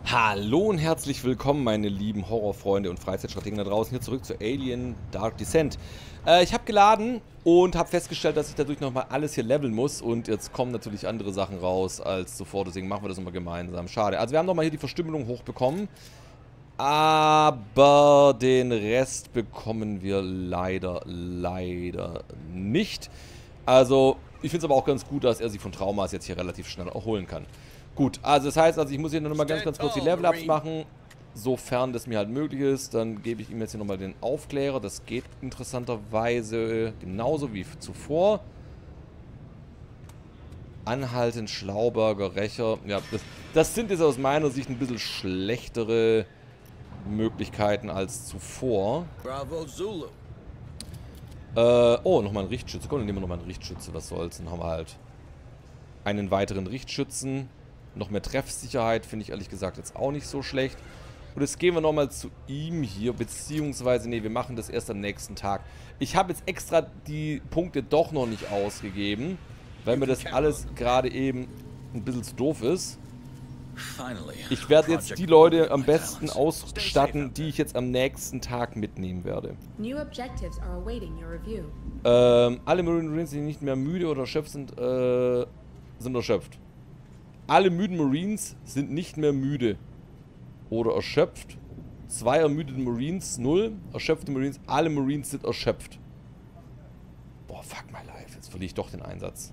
Hallo und herzlich willkommen, meine lieben Horrorfreunde und Freizeitstrategen da draußen. Hier zurück zu Alien Dark Descent. Ich habe geladen und habe festgestellt, dass ich dadurch nochmal alles hier leveln muss. Und jetzt kommen natürlich andere Sachen raus als zuvor. Deswegen machen wir das nochmal gemeinsam. Schade. Also wir haben nochmal hier die Verstümmelung hochbekommen. Aber den Rest bekommen wir leider nicht. Also ich finde es aber auch ganz gut, dass er sich von Traumas jetzt hier relativ schnell erholen kann. Gut, also das heißt, ich muss hier nochmal ganz kurz die Level-Ups machen, sofern das mir halt möglich ist. Dann gebe ich ihm jetzt hier nochmal den Aufklärer. Das geht interessanterweise genauso wie zuvor. Anhalten, Schlauberger, Rächer. Ja, das sind jetzt aus meiner Sicht ein bisschen schlechtere Möglichkeiten als zuvor. Bravo Zulu. Oh, nochmal ein Richtschütze. Komm, dann nehmen wir nochmal einen Richtschütze. Was soll's? Dann haben wir halt einen weiteren Richtschützen. Noch mehr Treffsicherheit finde ich ehrlich gesagt jetzt auch nicht so schlecht. Und jetzt gehen wir nochmal zu ihm hier, beziehungsweise, nee, wir machen das erst am nächsten Tag. Ich habe jetzt extra die Punkte doch noch nicht ausgegeben, weil mir das alles gerade eben ein bisschen zu doof ist. Ich werde jetzt die Leute am besten ausstatten, die ich jetzt am nächsten Tag mitnehmen werde. Alle Marines, die nicht mehr müde oder erschöpft sind, sind erschöpft. Alle müden Marines sind nicht mehr müde oder erschöpft. 2 ermüdete Marines, 0. Erschöpfte Marines, alle Marines sind erschöpft. Boah, fuck my life. Jetzt verliere ich doch den Einsatz.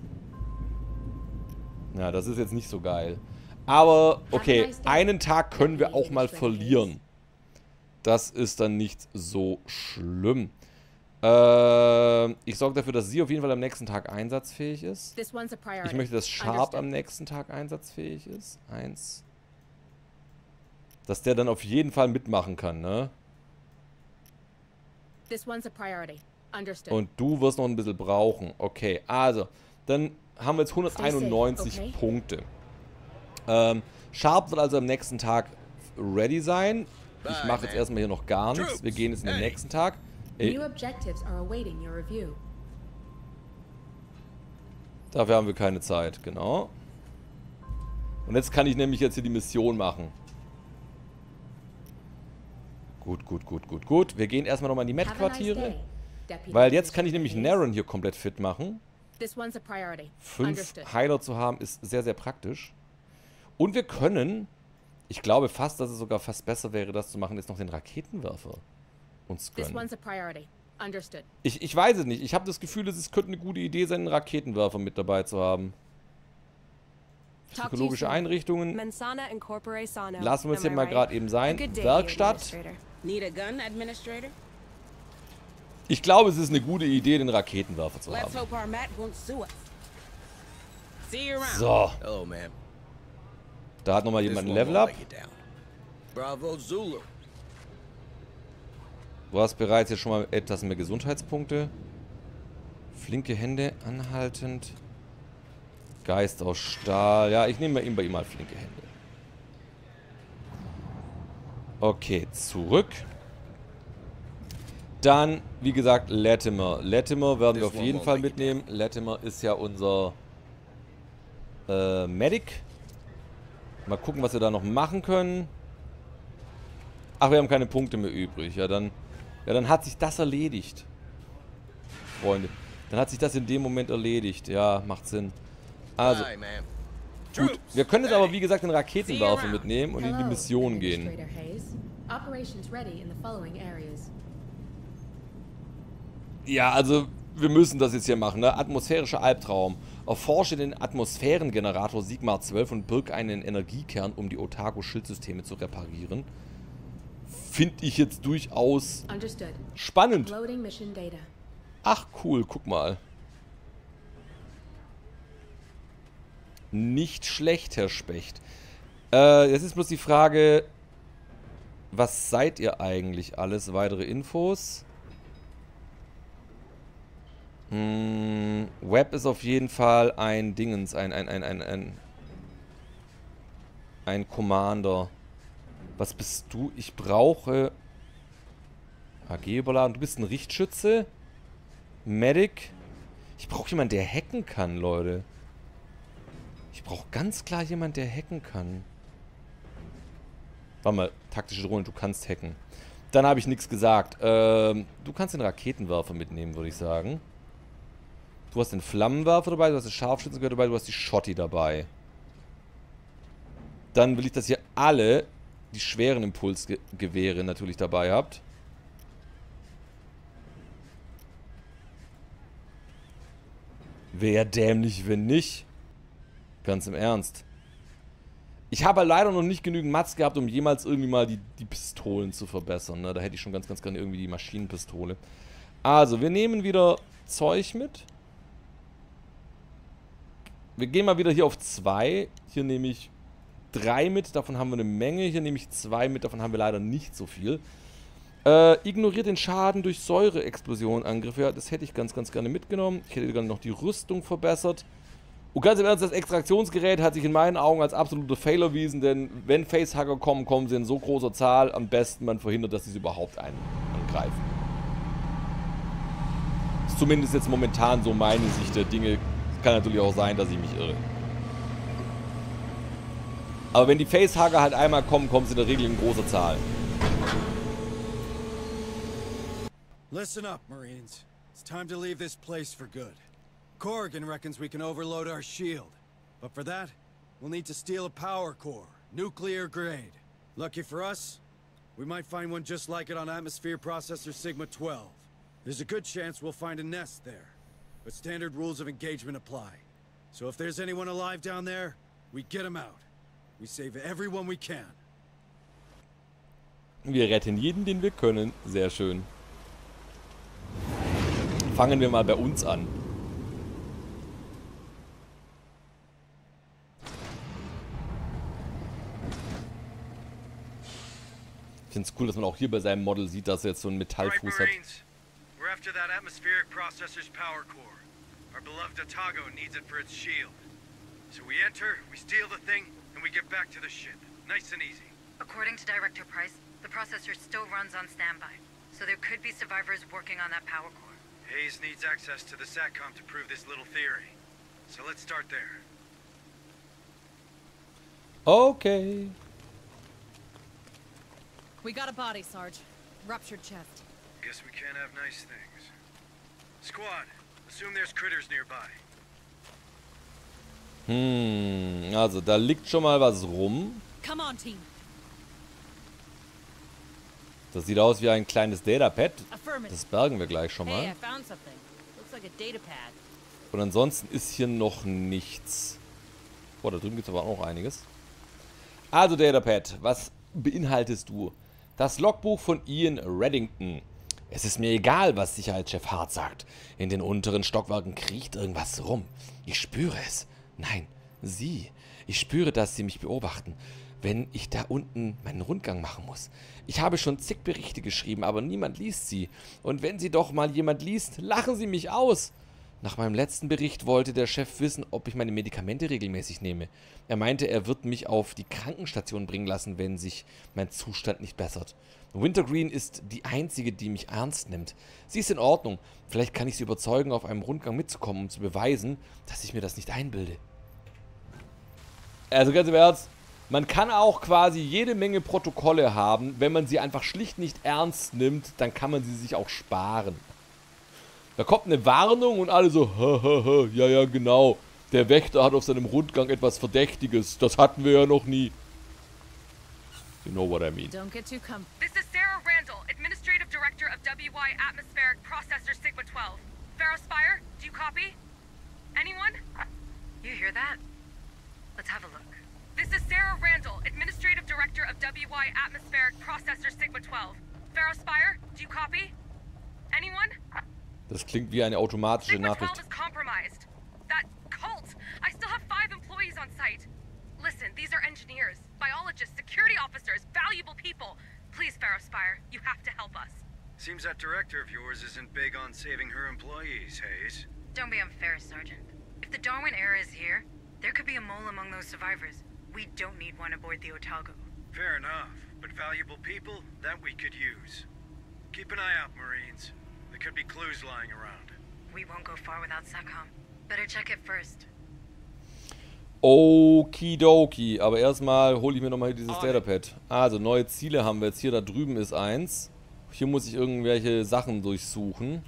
Ja, das ist jetzt nicht so geil. Aber, okay, einen Tag können wir auch mal verlieren. Das ist dann nicht so schlimm. Ich sorge dafür, dass sie auf jeden Fall am nächsten Tag einsatzfähig ist. Ich möchte, dass Sharp am nächsten Tag einsatzfähig ist. 1. Dass der dann auf jeden Fall mitmachen kann, ne? Und du wirst noch ein bisschen brauchen. Okay, also, dann haben wir jetzt 191 Punkte. Sharp wird also am nächsten Tag ready sein. Ich mache jetzt erstmal hier noch gar nichts. Wir gehen jetzt in den nächsten Tag. Dafür haben wir keine Zeit, genau. Und jetzt kann ich nämlich jetzt hier die Mission machen. Gut. Wir gehen erstmal nochmal in die Met-Quartiere. Weil jetzt kann ich nämlich Naren hier komplett fit machen. 5 Heiler zu haben ist sehr, sehr praktisch. Und wir können, ich glaube fast, dass es sogar fast besser wäre, das zu machen, jetzt noch den Raketenwerfer uns gönnen. Ich weiß es nicht. Ich habe das Gefühl, es könnte eine gute Idee sein, einen Raketenwerfer mit dabei zu haben. Psychologische Einrichtungen. Lassen wir es hier mal gerade eben sein. Werkstatt. Ich glaube, es ist eine gute Idee, den Raketenwerfer zu haben. So. Da hat nochmal jemand ein Level-Up. Bravo Zulu. Du hast bereits jetzt schon mal etwas mehr Gesundheitspunkte. Flinke Hände, anhaltend. Geist aus Stahl. Ja, ich nehme bei ihm mal flinke Hände. Okay, zurück. Dann, wie gesagt, Latimer. Latimer werden wir auf jeden Fall mitnehmen. Latimer ist ja unser Medic. Mal gucken, was wir da noch machen können. Ach, wir haben keine Punkte mehr übrig. Ja, dann hat sich das erledigt. Freunde. Dann hat sich das in dem Moment erledigt. Ja, macht Sinn. Also. Gut. Wir können jetzt aber, wie gesagt, den Raketenwerfer mitnehmen und in die Mission gehen. Ja, also, wir müssen das jetzt hier machen, ne? Atmosphärischer Albtraum. Erforsche den Atmosphärengenerator Sigmar 12 und birg einen Energiekern, um die Otago-Schildsysteme zu reparieren. Finde ich jetzt durchaus spannend. Ach, cool, guck mal. Nicht schlecht, Herr Specht. Jetzt ist bloß die Frage, was seid ihr eigentlich alles? Weitere Infos? Web ist auf jeden Fall ein Dingens, ein Commander. Was bist du? Ich brauche AG überladen. Du bist ein Richtschütze? Medic? Ich brauche jemanden, der hacken kann, Leute. Ich brauche ganz klar jemanden, der hacken kann. Warte mal, taktische Drohne, du kannst hacken. Dann habe ich nichts gesagt. Du kannst den Raketenwerfer mitnehmen, würde ich sagen. Du hast den Flammenwerfer dabei, du hast das Scharfschützengewehr dabei, du hast die Schotti dabei. Dann will ich, dass ihr alle die schweren Impulsgewehre natürlich dabei habt. Wäre dämlich, wenn nicht. Ganz im Ernst. Ich habe leider noch nicht genügend Mats gehabt, um jemals irgendwie mal die Pistolen zu verbessern. Ne? Da hätte ich schon ganz gerne irgendwie die Maschinenpistole. Also, wir nehmen wieder Zeug mit. Wir gehen mal wieder hier auf 2. Hier nehme ich 3 mit, davon haben wir eine Menge. Hier nehme ich 2 mit, davon haben wir leider nicht so viel. Ignoriert den Schaden durch Säure-Explosion-Angriffe. Ja, das hätte ich ganz gerne mitgenommen. Ich hätte gerne noch die Rüstung verbessert. Und ganz im Ernst, das Extraktionsgerät hat sich in meinen Augen als absoluter Fail erwiesen, denn wenn Facehacker kommen, kommen sie in so großer Zahl. Am besten man verhindert, dass sie überhaupt einen angreifen. Ist zumindest jetzt momentan so meine Sicht der Dinge. Kann natürlich auch sein, dass ich mich irre. Aber wenn die Facehacker halt einmal kommen, kommen sie in der Regel in großer Zahl. Listen up, Marines. It's time to leave this place for good. Corrigan reckons we can overload our shield. But for that, we'll need to steal a power core, nuclear grade. Lucky for us, we might find one just like it on Atmosphere Processor Sigma 12. There's a good chance we'll find a nest there. But standard rules of engagement apply. So if there's anyone alive down there, we get them out. We save everyone we can. Wir retten jeden, den wir können. Sehr schön. Fangen wir mal bei uns an. Ich finde es cool, dass man auch hier bei seinem Model sieht, dass er jetzt so einen Metallfuß hat. We're after that atmospheric processor's power core. Our beloved Otago needs it for its shield. So we enter, we steal the thing, and we get back to the ship. Nice and easy. According to Director Price, the processor still runs on standby. So there could be survivors working on that power core. Hayes needs access to the SATCOM to prove this little theory. So let's start there. Okay. We got a body, Sarge. Ruptured chest. Guess we can't have nice things. Squad, assume there's critters nearby. Also da liegt schon mal was rum. Come on, team. Das sieht aus wie ein kleines Datapad. Das bergen wir gleich schon Hey, I mal. found something. Looks like a datapad. Und ansonsten ist hier noch nichts. Boah, da drüben gibt es aber auch noch einiges. Also Datapad, was beinhaltest du? Das Logbuch von Ian Reddington. Es ist mir egal, was Sicherheitschef Hart sagt. In den unteren Stockwerken kriecht irgendwas rum. Ich spüre es. Nein, Sie. Ich spüre, dass Sie mich beobachten, wenn ich da unten meinen Rundgang machen muss. Ich habe schon zig Berichte geschrieben, aber niemand liest sie. Und wenn sie doch mal jemand liest, lachen sie mich aus. Nach meinem letzten Bericht wollte der Chef wissen, ob ich meine Medikamente regelmäßig nehme. Er meinte, er wird mich auf die Krankenstation bringen lassen, wenn sich mein Zustand nicht bessert. Wintergreen ist die einzige, die mich ernst nimmt. Sie ist in Ordnung. Vielleicht kann ich sie überzeugen, auf einem Rundgang mitzukommen, um zu beweisen, dass ich mir das nicht einbilde. Also ganz im Ernst, man kann auch quasi jede Menge Protokolle haben. Wenn man sie einfach schlicht nicht ernst nimmt, dann kann man sie sich auch sparen. Da kommt eine Warnung und alle so, ja, genau. Der Wächter hat auf seinem Rundgang etwas Verdächtiges. Das hatten wir ja noch nie. You know what I mean. Don't get too This is Sarah Randall, Administrative Director of WY Atmospheric Processor Sigma 12. Pharaoh Spire, do you copy? Anyone? You hear that? Let's have a look. This is Sarah Randall, Administrative Director of WY Atmospheric Processor Sigma 12. Pharaoh Spire, do you copy? Anyone? Das klingt wie eine automatische Sigma 12 Nachricht. is compromised. That cult! I still have 5 employees on site. Listen, these are engineers, biologists, security officers, valuable people. Please, Pharaoh Spire, you have to help us. Seems that director of yours isn't big on saving her employees, Hayes. Don't be unfair, Sergeant. If the Darwin era is here, there could be a mole among those survivors. We don't need one aboard the Otago. Fair enough, but valuable people, that we could use. Keep an eye out, Marines. There could be clues lying around. We won't go far without SATCOM. Better check it first. Okidoki. Aber erstmal hole ich mir nochmal dieses Datapad. Also, neue Ziele haben wir jetzt hier. Da drüben ist eins. Hier muss ich irgendwelche Sachen durchsuchen.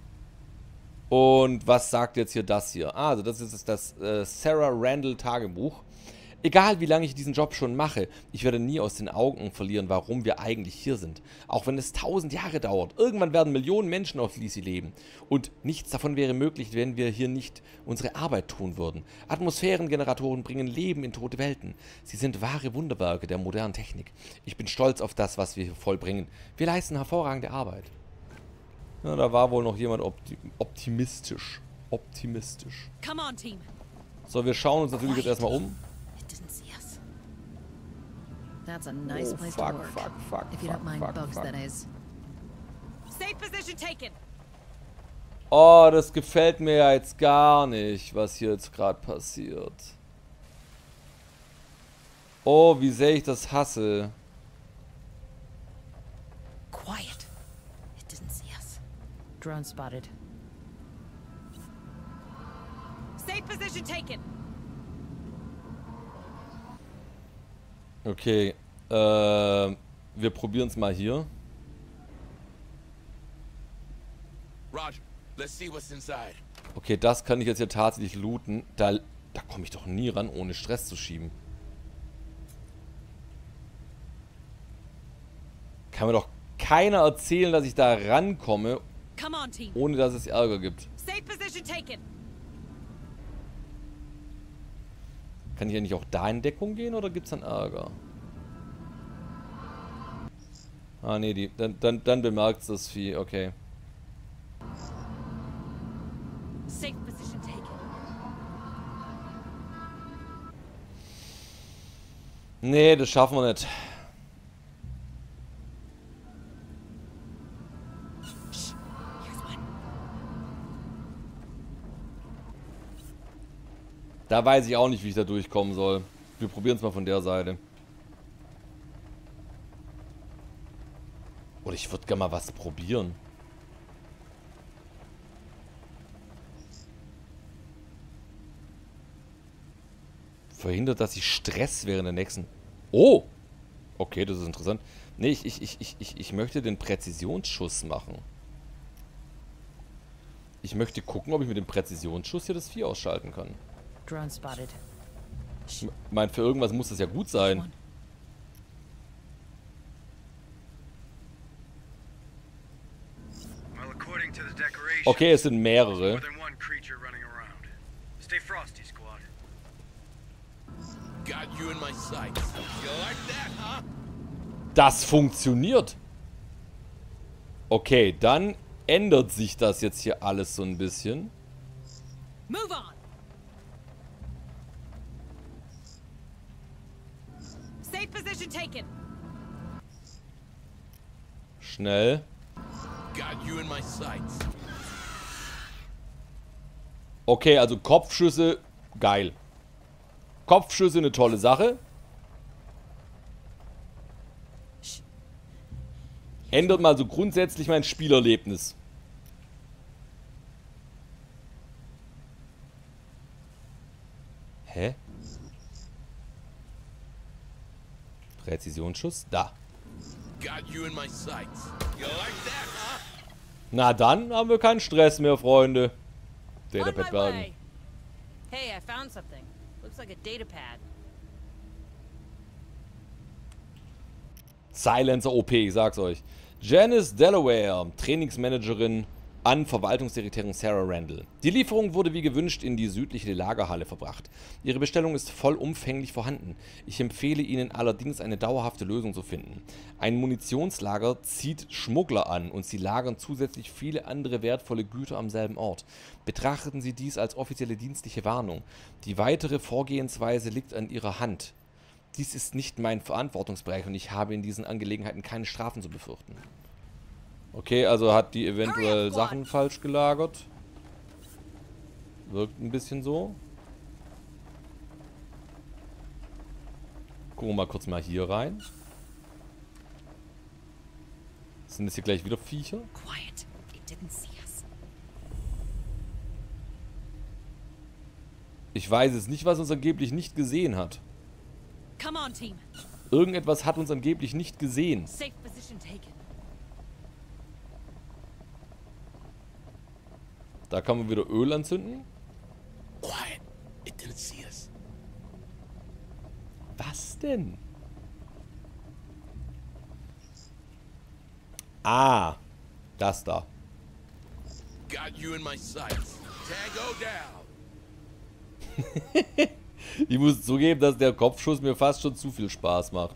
Und was sagt jetzt hier das hier? Also, das ist das Sarah Randall Tagebuch. Egal wie lange ich diesen Job schon mache, ich werde nie aus den Augen verlieren, warum wir eigentlich hier sind. Auch wenn es 1000 Jahre dauert. Irgendwann werden Millionen Menschen auf Lisi leben. Und nichts davon wäre möglich, wenn wir hier nicht unsere Arbeit tun würden. Atmosphärengeneratoren bringen Leben in tote Welten. Sie sind wahre Wunderwerke der modernen Technik. Ich bin stolz auf das, was wir hier vollbringen. Wir leisten hervorragende Arbeit. Ja, da war wohl noch jemand optimistisch. Optimistisch. Come on, team. So, wir schauen uns natürlich jetzt erstmal um. That's a nice place to work. If you don't mind bugs, that is. Safe position taken. Oh, das gefällt mir ja jetzt gar nicht, was hier jetzt gerade passiert. Oh, wie sehr ich das hasse. Quiet. It didn't see us. Drone spotted. Safe position taken. Okay, wir probieren es mal hier. Roger. Let's see what's inside. Okay, das kann ich jetzt hier tatsächlich looten. Da komme ich doch nie ran, ohne Stress zu schieben. Kann mir doch keiner erzählen, dass ich da rankomme, ohne dass es Ärger gibt. Kann ich ja nicht auch da in Deckung gehen oder gibt es dann Ärger? Ah nee, dann bemerkt es das Vieh, okay. Nee, das schaffen wir nicht. Da weiß ich auch nicht, wie ich da durchkommen soll. Wir probieren es mal von der Seite. Oder ich würde gerne mal was probieren. Verhindert, dass ich Stress während der nächsten... Oh! Okay, das ist interessant. Nee, ich möchte den Präzisionsschuss machen. Ich möchte gucken, ob ich mit dem Präzisionsschuss hier das Vieh ausschalten kann. Drone spotted. Ich meine, für irgendwas muss das ja gut sein. Okay, es sind mehrere. Das funktioniert. Okay, dann ändert sich das jetzt hier alles so ein bisschen. Move on. Safe position taken. Schnell. Okay, also Kopfschüsse, geil. Kopfschüsse, eine tolle Sache. Ändert mal so grundsätzlich mein Spielerlebnis. Hä? Präzisionsschuss? Da. Na dann haben wir keinen Stress mehr, Freunde. Datapad bergen. Hey, I found something. Looks like a datapad. Silencer OP, ich sag's euch. Janice Delaware, Trainingsmanagerin an Verwaltungssekretärin Sarah Randall. Die Lieferung wurde wie gewünscht in die südliche Lagerhalle verbracht. Ihre Bestellung ist vollumfänglich vorhanden. Ich empfehle Ihnen allerdings, eine dauerhafte Lösung zu finden. Ein Munitionslager zieht Schmuggler an und sie lagern zusätzlich viele andere wertvolle Güter am selben Ort. Betrachten Sie dies als offizielle dienstliche Warnung. Die weitere Vorgehensweise liegt an Ihrer Hand. Dies ist nicht mein Verantwortungsbereich und ich habe in diesen Angelegenheiten keine Strafen zu befürchten. Okay, also hat die eventuell Sachen falsch gelagert. Wirkt ein bisschen so. Gucken wir mal kurz mal hier rein. Sind das hier gleich wieder Viecher? Ich weiß es nicht, was uns angeblich nicht gesehen hat. Come on, team. Irgendetwas hat uns angeblich nicht gesehen. Safe position taken. Da kann man wieder Öl anzünden. Quiet. It didn't see us. Was denn? Ah, das da. Got you in my sights. Tango down. Ich muss zugeben, dass der Kopfschuss mir fast schon zu viel Spaß macht.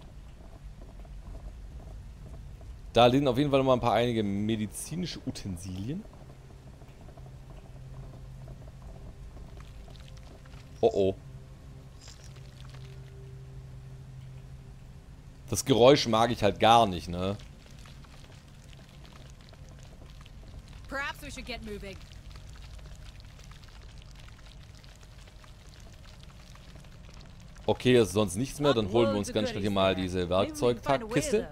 Da liegen auf jeden Fall noch mal ein paar einige medizinische Utensilien. Oh oh. Das Geräusch mag ich halt gar nicht, ne? Perhaps we should get moving. Okay, ist sonst nichts mehr. Dann holen wir uns ganz schnell hier mal diese Werkzeugkiste.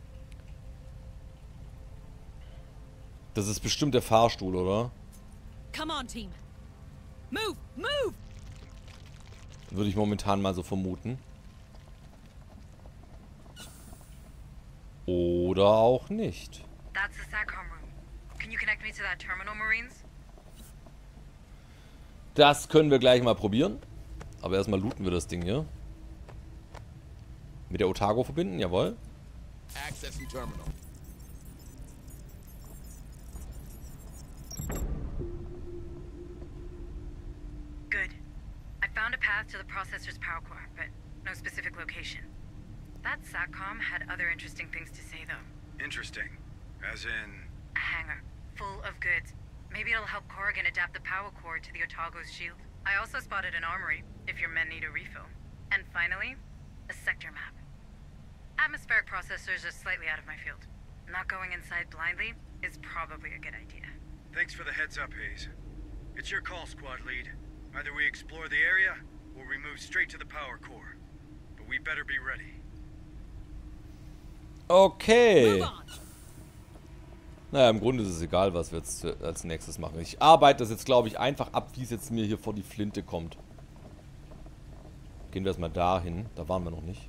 Das ist bestimmt der Fahrstuhl, oder? Come on, team. Move, move. Würde ich momentan mal so vermuten. Oder auch nicht. That's the SATCOM room. Can you connect me to that terminal, Marines? Das können wir gleich mal probieren. Aber erstmal looten wir das Ding hier. Mit der Otago verbinden, jawohl. Accessing terminal. Good. I found a path to the processor's power core, but no specific location. That SATCOM had other interesting things to say, though. Interesting. As in... A hangar, full of goods. Maybe it'll help Corrigan adapt the power core to the Otago's shield. I also spotted an armory, if your men need a refill. And finally, a sector map. Atmospheric processors are slightly out of my field. Not going inside blindly is probably a good idea. Thanks for the heads up, Hayes. It's your call, squad lead. Either we explore the area, or we move straight to the power core. But we better be ready. Okay. Naja, im Grunde ist es egal, was wir jetzt als nächstes machen. Ich arbeite das jetzt, glaube ich, einfach ab, wie es jetzt mir hier vor die Flinte kommt. Gehen wir erstmal dahin. Da waren wir noch nicht.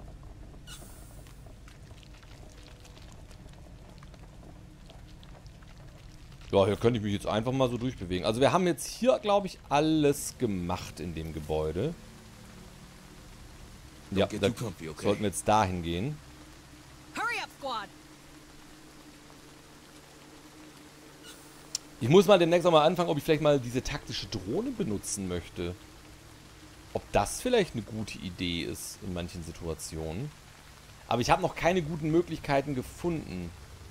Ja, hier könnte ich mich jetzt einfach mal so durchbewegen. Also wir haben jetzt hier, glaube ich, alles gemacht in dem Gebäude. Ja, da sollten wir jetzt dahin gehen. Hurry up, squad. Ich muss mal demnächst auch mal anfangen, ob ich vielleicht mal diese taktische Drohne benutzen möchte. Ob das vielleicht eine gute Idee ist in manchen Situationen. Aber ich habe noch keine guten Möglichkeiten gefunden.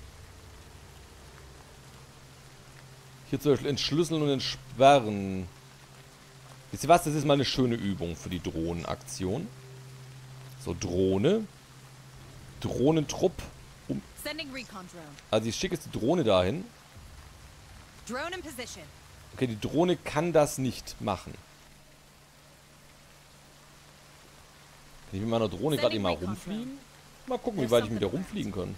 Hier zum Beispiel entschlüsseln und entsperren. Wisst ihr was? Das ist mal eine schöne Übung für die Drohnenaktion. So, Drohne. Drohnentrupp. Also ich schicke jetzt die Drohne dahin. Okay, die Drohne kann das nicht machen. Kann ich mit meiner Drohne gerade mal rumfliegen? Mal gucken, wie weit ich mit der rumfliegen kann.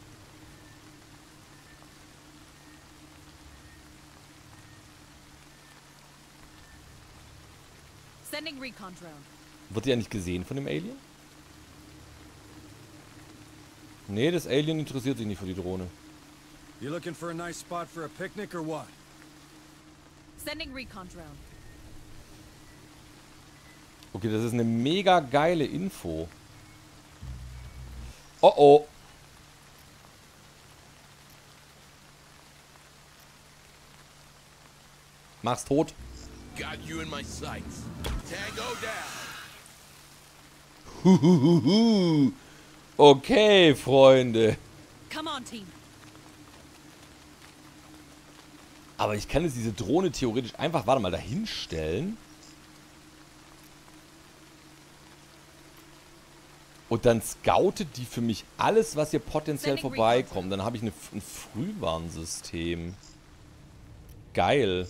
Wird die ja nicht gesehen von dem Alien? Nee, das Alien interessiert sich nicht für die Drohne. You looking for a nice spot for a picnic or what? Sending recon drone. Okay, das ist eine mega geile Info. Oh oh. Mach's tot. Got you in my sights. Tango down. Huhuhuhu. Okay, Freunde. Come on, team. Aber ich kann jetzt diese Drohne theoretisch einfach, warte mal, da hinstellen. Und dann scoutet die für mich alles, was hier potenziell vorbeikommt. Dann habe ich ein Frühwarnsystem. Geil.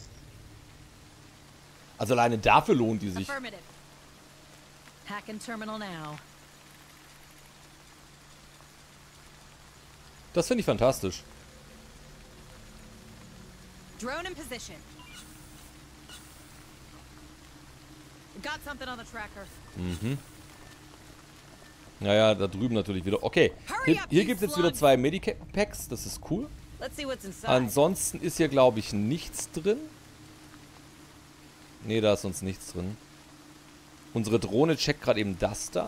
Also alleine dafür lohnt die sich. Hack in terminal now. Das finde ich fantastisch. Drone in position. Got something on the tracker. Mhm. Naja, da drüben natürlich wieder. Okay, hier gibt es jetzt wieder 2 Medipacks. Das ist cool. Let's see what's inside. Ansonsten ist hier, glaube ich, nichts drin. Ne, da ist sonst nichts drin. Unsere Drohne checkt gerade eben das da.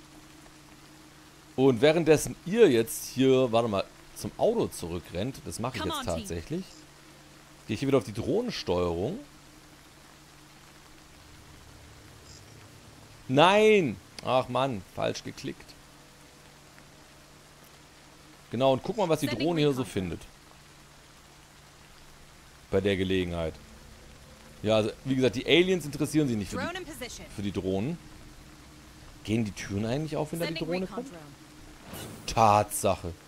Und währenddessen ihr jetzt hier, warte mal, zum Auto zurückrennt, das mache ich jetzt tatsächlich, gehe ich hier wieder auf die Drohnensteuerung. Nein! Ach Mann, falsch geklickt. Genau, und guck mal, was die Drohne hier so findet. Bei der Gelegenheit. Ja, also, wie gesagt, die Aliens interessieren sich nicht für die Drohnen. Gehen die Türen eigentlich auf, wenn da die Drohne kommt? Tatsache.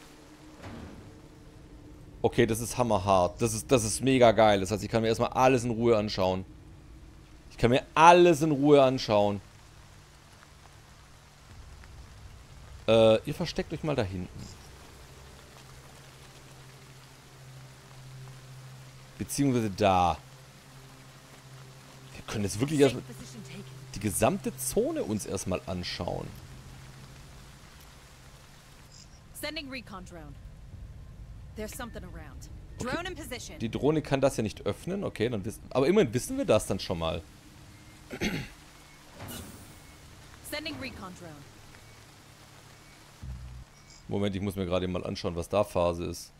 Okay, das ist hammerhart. Das ist mega geil. Das heißt, ich kann mir erstmal alles in Ruhe anschauen. Ich kann mir alles in Ruhe anschauen. Ihr versteckt euch mal da hinten. Beziehungsweise da. Wir können jetzt wirklich erstmal die gesamte Zone uns erstmal anschauen. Sending recon drone. There's something around. Drone in position. Die Drohne kann das ja nicht öffnen. Okay, dann wissen. Aber immerhin wissen wir das dann schon mal. Sending recon drone. Moment, ich muss mir gerade mal anschauen, was da Phase ist.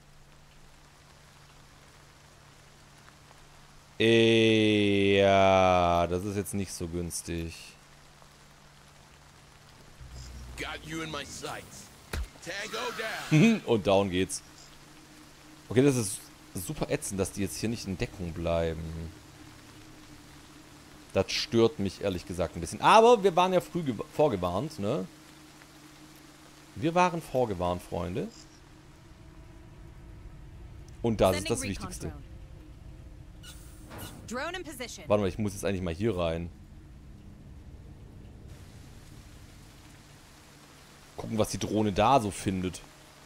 Ja, das ist jetzt nicht so günstig. Got you in my sights. Tango down. Und down geht's. Okay, das ist super ätzend, dass die jetzt hier nicht in Deckung bleiben. Das stört mich ehrlich gesagt ein bisschen. Aber wir waren ja früh vorgewarnt, ne? Wir waren vorgewarnt, Freunde. Und das ist das Wichtigste. Warte mal, ich muss jetzt eigentlich mal hier rein. Gucken, was die Drohne da so findet.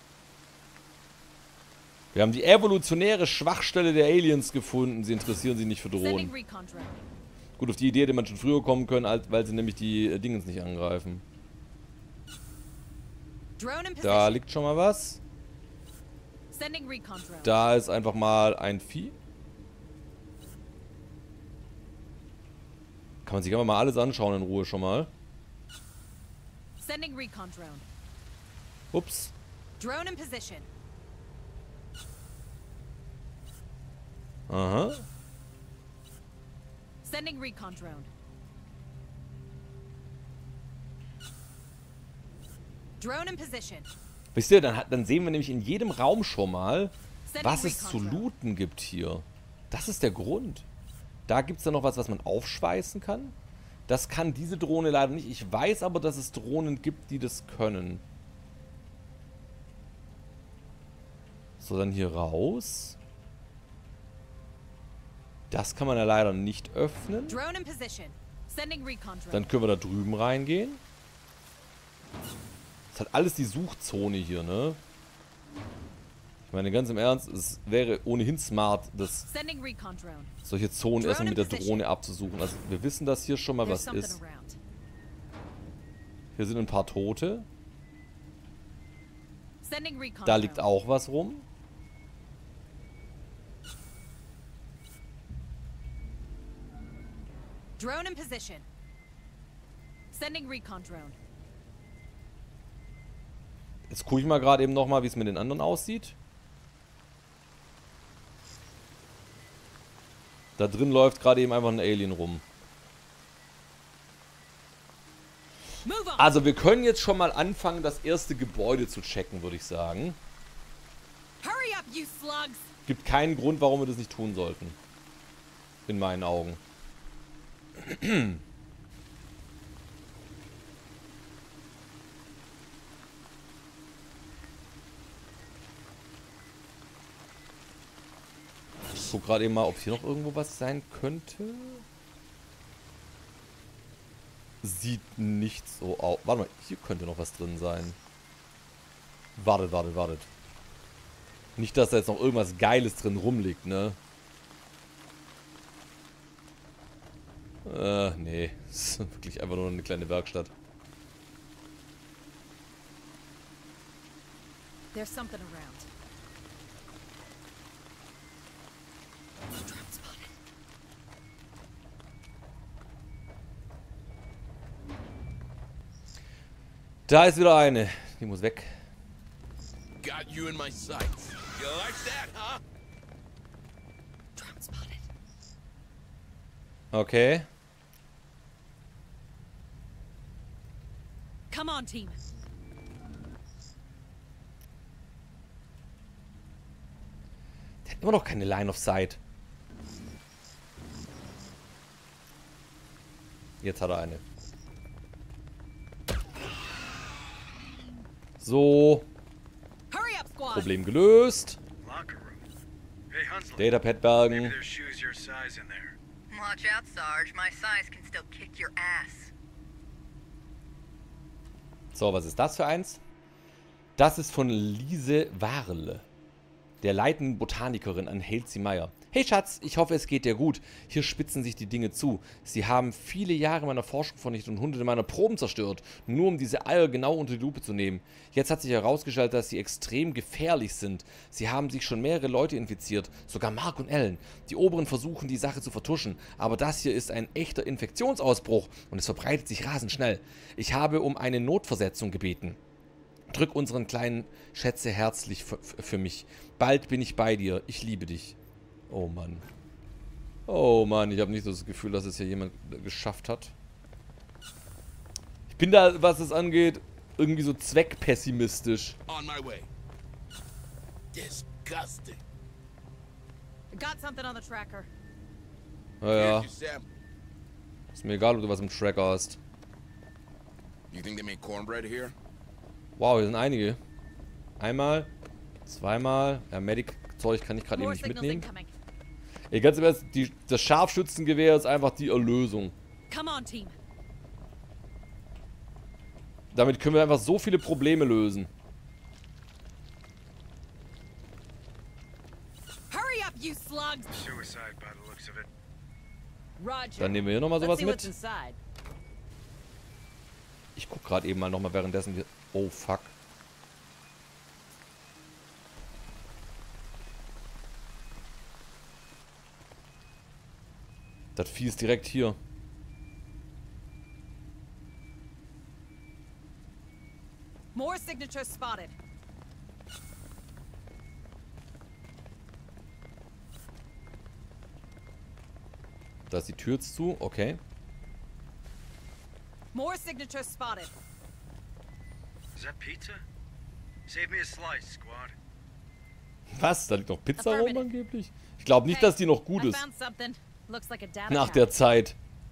Wir haben die evolutionäre Schwachstelle der Aliens gefunden. Sie interessieren sich nicht für Drohnen. Gut, auf die Idee hätte man schon früher kommen können, weil sie nämlich die Dingens nicht angreifen. Da liegt schon mal was. Da ist einfach mal ein Vieh. Kann man sich einfach mal alles anschauen in Ruhe schon mal. Ups. Aha. Sending recon drone. Drone in position. Wisst ihr, dann sehen wir nämlich in jedem Raum schon mal, was es zu looten gibt hier. Das ist der Grund. Da gibt es dann noch was man aufschweißen kann. Das kann diese Drohne leider nicht. Ich weiß aber, dass es Drohnen gibt, die das können. So, dann hier raus. Das kann man ja leider nicht öffnen. Dann können wir da drüben reingehen. Das hat alles die Suchzone hier, ne? Ich meine, ganz im Ernst, es wäre ohnehin smart, solche Zonen erstmal mit der Drohne abzusuchen. Also wir wissen, dass hier schon mal was ist. Hier sind ein paar Tote. Da liegt auch was rum. Drone in position. Sending recon drone. Jetzt gucke ich mal gerade eben nochmal, wie es mit den anderen aussieht. Da drin läuft gerade eben einfach ein Alien rum. Also wir können jetzt schon mal anfangen, das erste Gebäude zu checken, würde ich sagen. Gibt keinen Grund, warum wir das nicht tun sollten. In meinen Augen. Ich guck gerade eben mal, ob hier noch irgendwo was sein könnte. Sieht nicht so aus. Warte mal, hier könnte noch was drin sein. Wartet. Nicht, dass da jetzt noch irgendwas Geiles drin rumliegt, ne? Nee. Das ist wirklich einfach nur eine kleine Werkstatt. There's something around. Drop spotted. Da ist wieder eine. Die muss weg. Got you in my sights. You like that, huh? Drop spotted. Okay. Come on, team. Der hat immer noch keine Line of Sight. Jetzt hat er eine. So. Hurry up, squad. Problem gelöst. Locker room. Hey, Hunslet. Datapad Maybe bergen. there's shoes your size in there. Watch out, Sarge. My size can still kick your ass. So, was ist das für eins? Das ist von Lise Warle, der leitenden Botanikerin an Halsey Meyer. Hey Schatz, ich hoffe es geht dir gut. Hier spitzen sich die Dinge zu. Sie haben viele Jahre meiner Forschung vernichtet und Hunderte meiner Proben zerstört, nur um diese Eier genau unter die Lupe zu nehmen. Jetzt hat sich herausgestellt, dass sie extrem gefährlich sind. Sie haben sich schon mehrere Leute infiziert, sogar Mark und Ellen. Die Oberen versuchen die Sache zu vertuschen, aber das hier ist ein echter Infektionsausbruch und es verbreitet sich rasend schnell. Ich habe um eine Notversetzung gebeten. Drück unseren kleinen Schätze herzlich für mich. Bald bin ich bei dir. Ich liebe dich. Oh Mann. Oh Mann, ich habe nicht so das Gefühl, dass es hier jemand geschafft hat. Ich bin da, was es angeht, irgendwie so zweckpessimistisch. On my way. Disgusting. Got something on the tracker. Naja, Here's your sample. ist mir egal, ob du was im Tracker hast. You think they make cornbread here? Wow, hier sind einige. Einmal, zweimal. Ja, Medic-Zeug kann ich gerade eben More nicht signals mitnehmen. incoming. Ey, ganz im Ernst, das Scharfschützengewehr ist einfach die Erlösung. Come on, team. Damit können wir einfach so viele Probleme lösen. Hurry up, you slugs. Suicide by the looks of it. Roger. Dann nehmen wir hier nochmal sowas Let's see what's mit. inside. Ich guck gerade eben mal nochmal währenddessen. Oh, fuck. Das Vieh ist direkt hier. More signatures spotted. Da ist die Tür jetzt zu. Okay. More signatures spotted. Is that pizza? Save me a slice, squad. Was? Da liegt noch Pizza rum Affirmative. angeblich? Ich glaube nicht, dass die noch gut I ist. found something. Looks like a data Nach pad. der Zeit.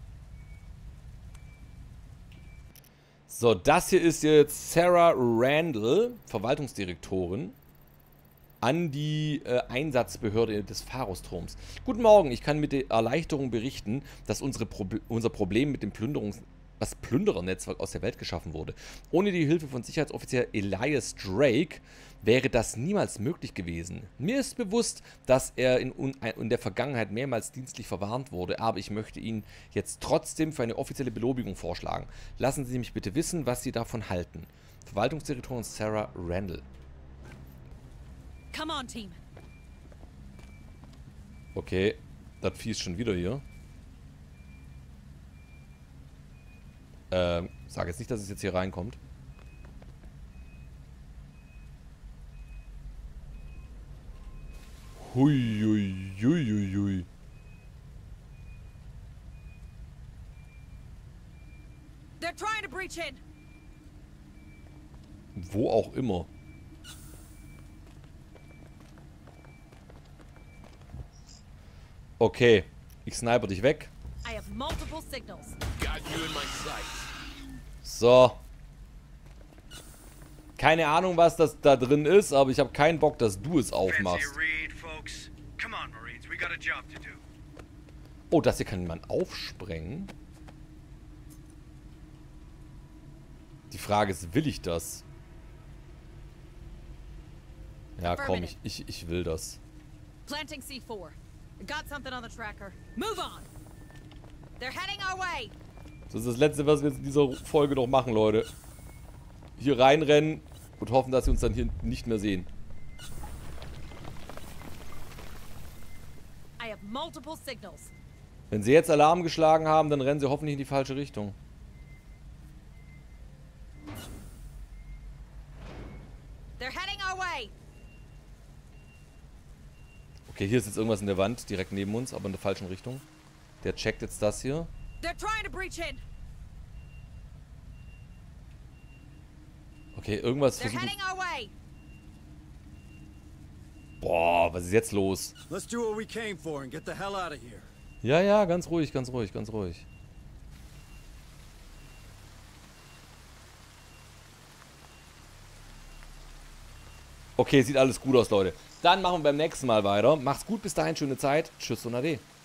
So, das hier ist jetzt Sarah Randall, Verwaltungsdirektorin, an die Einsatzbehörde des Pharosturms. Guten Morgen, ich kann mit der Erleichterung berichten, dass unser Problem mit dem Plünderernetzwerk aus der Welt geschaffen wurde. Ohne die Hilfe von Sicherheitsoffizier Elias Drake wäre das niemals möglich gewesen. Mir ist bewusst, dass er in der Vergangenheit mehrmals dienstlich verwarnt wurde, aber ich möchte ihn jetzt trotzdem für eine offizielle Belobigung vorschlagen. Lassen Sie mich bitte wissen, was Sie davon halten. Verwaltungsdirektorin Sarah Randall. Come on, team. Okay, das Vieh ist schon wieder hier. Sag jetzt nicht, dass es jetzt hier reinkommt. Hui, hui, hui, hui, hui. They're trying to breach in. Wo auch immer. Okay, ich sniper dich weg. I have multiple signals. Got you in my sights. So. Keine Ahnung, was das da drin ist, aber ich habe keinen Bock, dass du es Fancy aufmachst. a read, folks? Come on, Marines. We got a job to do. Oh, das hier kann man aufsprengen. Die Frage ist, will ich das? Ja, komm, ich will das. Planting C4. Got something on the tracker. Move on. They're heading our way. Das ist das Letzte, was wir jetzt in dieser Folge noch machen, Leute. Hier reinrennen und hoffen, dass sie uns dann hier nicht mehr sehen. I have multiple signals. Wenn sie jetzt Alarm geschlagen haben, dann rennen sie hoffentlich in die falsche Richtung. They're heading our way. Okay, hier ist jetzt irgendwas in der Wand, direkt neben uns, aber in der falschen Richtung. Der checkt jetzt das hier. They're trying to breach in. Okay, irgendwas They're versuchen... heading our way. Boah, was ist jetzt los? Let's do what we came for and get the hell out of here. Ja, ja, ganz ruhig, ganz ruhig, ganz ruhig. Okay, sieht alles gut aus, Leute. Dann machen wir beim nächsten Mal weiter. Macht's gut, bis dahin, schöne Zeit. Tschüss und Ade.